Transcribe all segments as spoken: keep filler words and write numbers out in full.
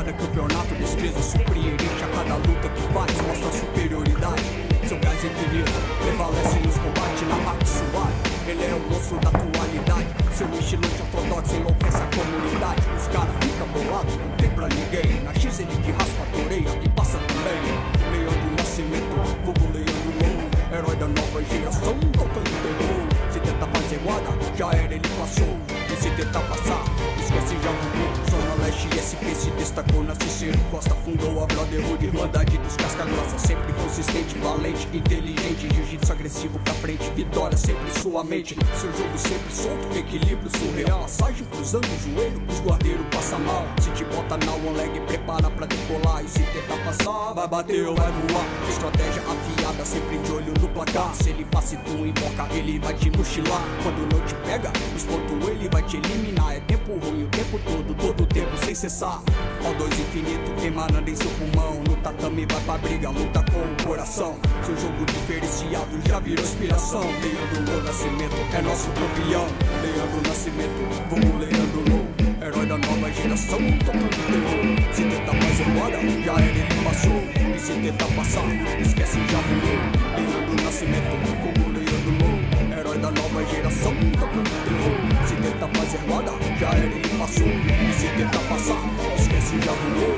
cada campeonato, destreza surpreendente. A cada luta que faz, mostra superioridade. Seu gás infinito prevalece nos combates na arte suave. Ele é o monstro da atualidade. Seu estilo ortodoxo enlouquece a comunidade. Os caras ficam bolados, não tem pra ninguém. Na X ele que raspa a toreia e passa também. Leandro Nascimento, vulgo Leandro Low, herói da nova geração, tocando terror. Se tenta fazer guarda, já era, ele passou. E se tentar passar, esquece, já voou. Zona Leste S P se destacou na Cicero Costa. Fundou a Brotherhood, Irmandade dos Casca Grossa. Sempre consistente, valente, inteligente. Jiu-jitsu agressivo pra frente, vitória sempre em sua mente. Seu jogo sempre solto, equilíbrio surreal. Passagem cruzando o joelho, os guardeiros passam mal. Se te bota na one leg, prepara pra decolar. E se tentar passar, vai bater ou vai voar. Estratégia afiada, sempre de olho no placar. Se ele passa e tu emboca, ele vai te mochilar. Quando não te pega, os pontos ele vai te eliminar. É tempo ruim o tempo todo, todo o tempo sem cessar. O dois infinito emanando em seu pulmão. No tatame vai pra briga, luta com o coração. Seu jogo diferenciado já virou inspiração. Leandro Nascimento é nosso campeão. Leandro Nascimento, vamos Leandro Low, herói da nova geração, tocando terror. Se tentar fazer moda, já era, ele passou. E se tentar passar, esquece, já voou. Leandro Nascimento, como Leandro Low, herói da nova geração, tocando terror. Se tentar fazer moda, já era, ele passou. E se tentar passar, esquece, já voou.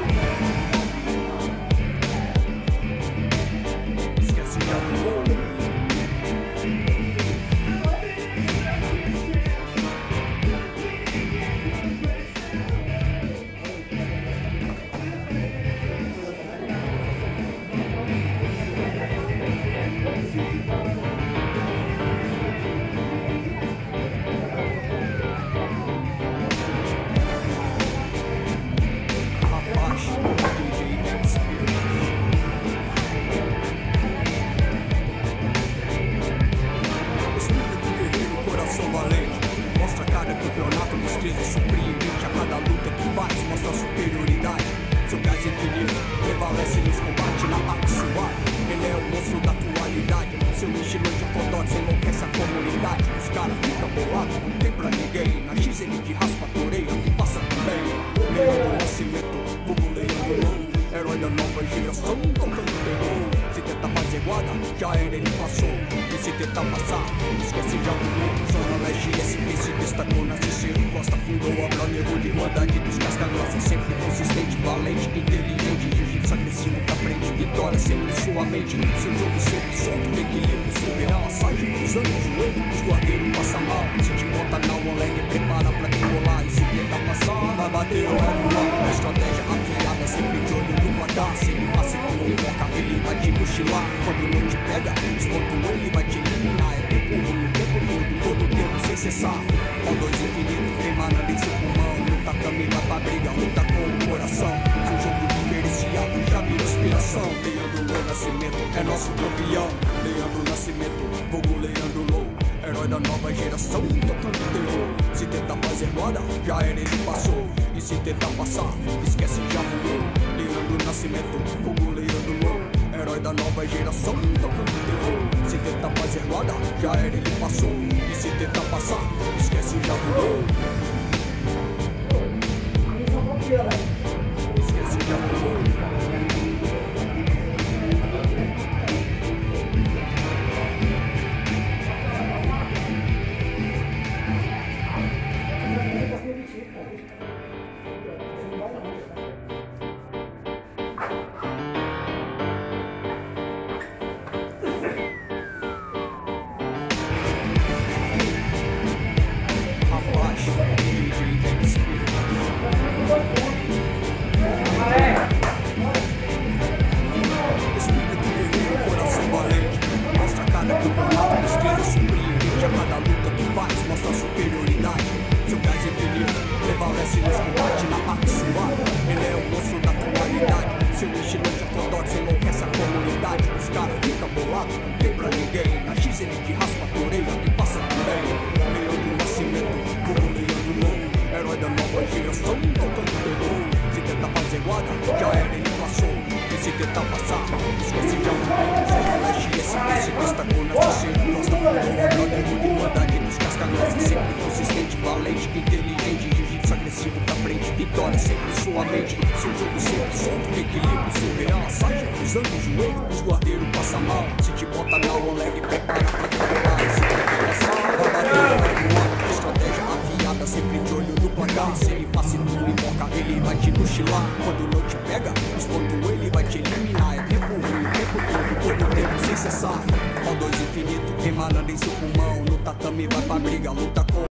Esquece, já voou. Campeonato, destreza surpreendente. A cada luta que faz, mostra superioridade. Seu gás infinito prevalece nos combates na arte suave. Ele é o monstro da atualidade. Seu estilo ortodoxo enlouquece a comunidade. Os caras ficam bolados, não tem pra ninguém. Na X ele de raspa a toreia e passa também. Leandro Nascimento, vulgo Leandro Low, herói da nova geração, tocando terror. Se tentar fazer guarda, já era, ele passou. E se tentar passar, esquece, já voou. Zona Leste S P se destacou na Cicero Costa. Fundou a Brotherhood, Irmandade dos Casca Grossa. Sempre consistente, valente, inteligente. Jiu-jitsu agressivo pra frente, vitória sempre em sua mente. Seu jogo sempre solto, equilíbrio surreal. Passagem cruzando o joelho, os guardeiros passam mal. Se te bota na one leg, prepara pra decolar. E se tentar passar, vai bater ou vai voar. A estratégia afiada, sempre de olho no placar. Se ele passa e tu emboca, ele vai te mochilar. Quando não te pega, os pontos ele vai te eliminar. É tempo ruim o tempo todo, todo o tempo sem cessar. O dois infinito emanando em seu pulmão. No tatame vai pra briga, luta com o coração. Seu jogo diferenciado já virou inspiração. Leandro Nascimento é nosso campeão. Leandro Nascimento, vulgo Leandro Low, herói da nova geração, tocando terror. Se tentar fazer moda, já era, ele passou. E se tentar passar, esquece, já voou. Leandro Nascimento, vulgo Leandro Low, herói da nova geração, tocando terror. Se tentar fazer moda, já era, ele passou. E se tentar passar, esquece, já voou. Esquece, já voou. Já era, ele passou. E se tentar passar, esquece, já voou. Zona Leste S P se destacou na Cicero Costa. Fundou a Brotherhood, Irmandade dos Casca Grossa. Sempre consistente, valente, inteligente. Jiu-jitsu agressivo sigo pra frente, vitória sempre em sua mente. Seu jogo sempre solto, equilíbrio surreal. Sargento cruzando o joelho, os guardeiros passam mal. Se te bota na one leg, prepara pra quebrar. Se te passar, a bateria vai voar. Estratégia afiada, sempre de olho no placar. Se ele passa e tu emboca, ele vai te mochilar. Quando não te pega, os pontos ele vai te eliminar. É tempo ruim, tempo todo, todo tempo sem cessar. Ó dois infinito, emanando em seu pulmão. No tatame vai pra briga, luta com